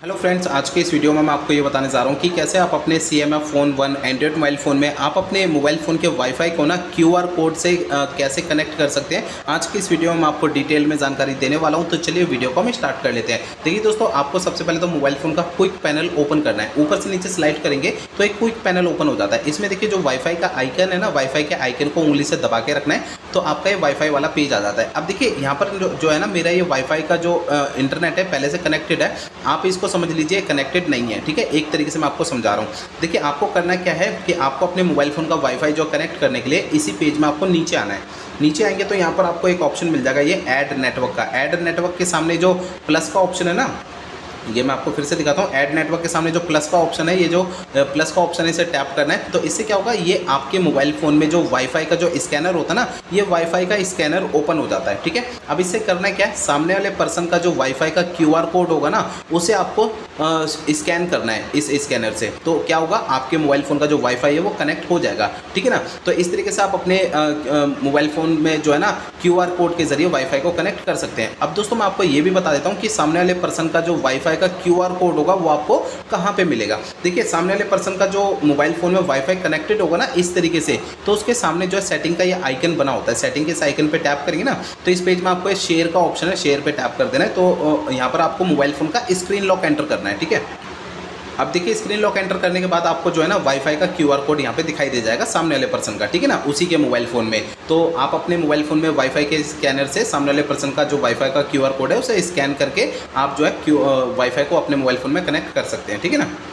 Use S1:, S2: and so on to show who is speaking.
S1: Hello friends, आज के इस वीडियो में मैं आपको ये बताने जा रहा हूँ कि कैसे आप अपने CMF phone 1 Android mobile phone में आप अपने मोबाइल फ़ोन के वाईफाई को ना QR कोड से कैसे कनेक्ट कर सकते हैं। आज की इस वीडियो में मैं आपको डिटेल में जानकारी देने वाला हूँ। तो चलिए वीडियो को हम स्टार्ट कर लेते हैं। देखिए दोस्तों, आपको सबसे पहले तो मोबाइल फ़ोन का क्विक पैनल ओपन करना है। ऊपर से नीचे स्लाइड करेंगे तो एक क्विक पैनल ओपन हो जाता है। इसमें देखिए जो वाईफाई का आइकन है ना, वाईफाई के आइकन को उंगली से दबा के रखना है तो आपका ये वाईफाई वाला पेज आ जाता है। अब देखिए यहाँ पर जो है ना, मेरा ये वाईफाई का जो इंटरनेट है पहले से कनेक्टेड है। आप इसको समझ लीजिए कनेक्टेड नहीं है, ठीक है। एक तरीके से मैं आपको समझा रहा हूँ। देखिए आपको करना क्या है कि आपको अपने मोबाइल फ़ोन का वाईफाई जो कनेक्ट करने के लिए इसी पेज में आपको नीचे आना है। नीचे आएंगे तो यहाँ पर आपको एक ऑप्शन मिल जाएगा, ये ऐड नेटवर्क का। ऐड नेटवर्क के सामने जो प्लस का ऑप्शन है ना, ये मैं आपको फिर से दिखाता हूँ। ऐड नेटवर्क के सामने जो प्लस का ऑप्शन है, ये जो प्लस का ऑप्शन है इसे टैप करना है। तो इससे क्या होगा, ये आपके मोबाइल फ़ोन में जो वाईफाई का जो स्कैनर होता है ना, ये वाईफाई का स्कैनर ओपन हो जाता है, ठीक है। अब इससे करना क्या है, सामने वाले पर्सन का जो वाईफाई का QR कोड होगा ना, उसे आपको स्कैन करना है इस स्कैनर से। तो क्या होगा, आपके मोबाइल फ़ोन का जो वाईफाई है वो कनेक्ट हो जाएगा, ठीक है ना। तो इस तरीके से आप अपने मोबाइल फ़ोन में जो है ना QR कोड के जरिए वाईफाई को कनेक्ट कर सकते हैं। अब दोस्तों मैं आपको ये भी बता देता हूँ कि सामने वाले पर्सन का जो वाईफाई का QR कोड होगा वो आपको कहाँ पे मिलेगा। देखिए सामने वाले पर्सन का जो मोबाइल फ़ोन में वाईफाई कनेक्टेड होगा ना इस तरीके से, तो उसके सामने जो है सेटिंग का ये आइकन बना होता है। सेटिंग के इस आइकन पे टैप करेंगे ना, तो इस पेज में आपको शेयर का ऑप्शन है, शेयर पे टैप कर देना है। तो यहाँ पर आपको मोबाइल फ़ोन का स्क्रीन लॉक एंटर करना है, ठीक है। अब देखिए स्क्रीन लॉक एंटर करने के बाद आपको जो है ना वाईफाई का QR कोड यहाँ पे दिखाई दे जाएगा सामने वाले पर्सन का, ठीक है ना, उसी के मोबाइल फ़ोन में। तो आप अपने मोबाइल फ़ोन में वाईफाई के स्कैनर से सामने वाले पर्सन का जो वाईफाई का QR कोड है उसे स्कैन करके आप जो है वाईफाई को अपने मोबाइल फ़ोन में कनेक्ट कर सकते हैं, ठीक है ना।